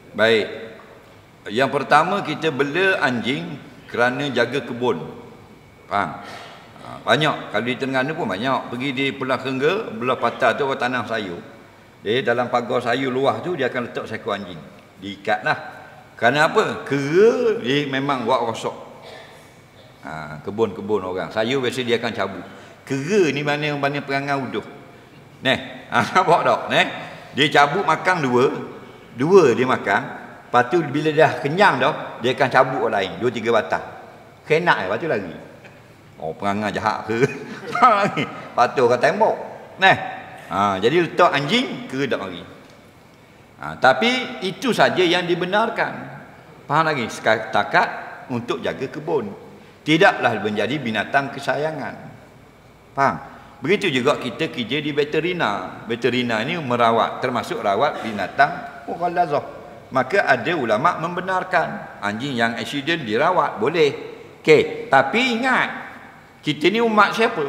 Baik. Yang pertama, kita bela anjing kerana jaga kebun. Faham? Banyak. Kalau di Terengganu pun banyak. Pergi di Pulau Kengga, belah patah tu orang tanam sayur. Jadi dalam pagar sayur luah tu dia akan letak seekor anjing. Diikatlah. Kerana apa? Kera dia memang buat rosak. Kebun-kebun orang. Sayur biasa dia akan cabut. Kera ni mana perangai uduh. Nampak tak? Dia cabut makan dua dia makan. Lepas tu bila dah kenyang dah, dia akan cabut orang lain, 2-3 batang. Kenak lepas tu lari. Oh, perangai jahat ke? Lagi. Lepas tu orang tembok. Jadi letak anjing, kera tak mari. Tapi itu saja yang dibenarkan. Faham lagi? Setakat untuk jaga kebun. Tidaklah menjadi binatang kesayangan. Faham? Begitu juga kita kerja di veterina. Veterina ni merawat, termasuk rawat binatang mughallazah. Maka ada ulama membenarkan anjing yang accident dirawat, boleh. Okey, tapi ingat, kita ni umat siapa?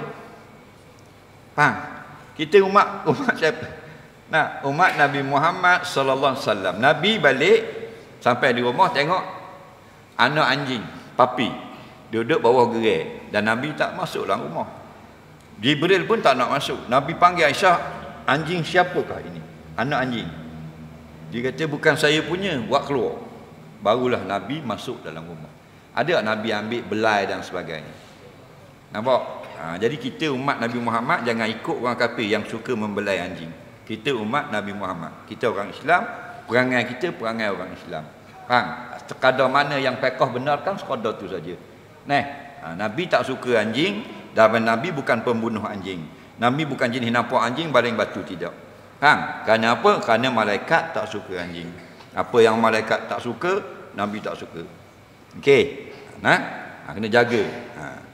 Faham? Kita umat siapa? Umat Nabi Muhammad sallallahu alaihi wasallam. Nabi balik sampai di rumah tengok anak anjing, papi duduk bawah gerai dan Nabi tak masuk dalam rumah. Jibril pun tak nak masuk. Nabi panggil Aisyah, anjing siapakah ini? Anak anjing. Dia kata bukan saya punya, buat keluar. Barulah Nabi masuk dalam rumah. Ada Nabi ambil belai dan sebagainya. Nampak? Jadi kita umat Nabi Muhammad jangan ikut orang kafir yang suka membelai anjing. Kita umat Nabi Muhammad. Kita orang Islam, perangai kita perangai orang Islam. Faham? Sekadar mana yang fiqh benarkan, sekadar tu saja. Nabi tak suka anjing dan Nabi bukan pembunuh anjing. Nabi bukan jenis nampak anjing baling batu, tidak. Kerana apa? Kerana malaikat tak suka anjing. Apa yang malaikat tak suka, Nabi tak suka. Okey. Kena jaga.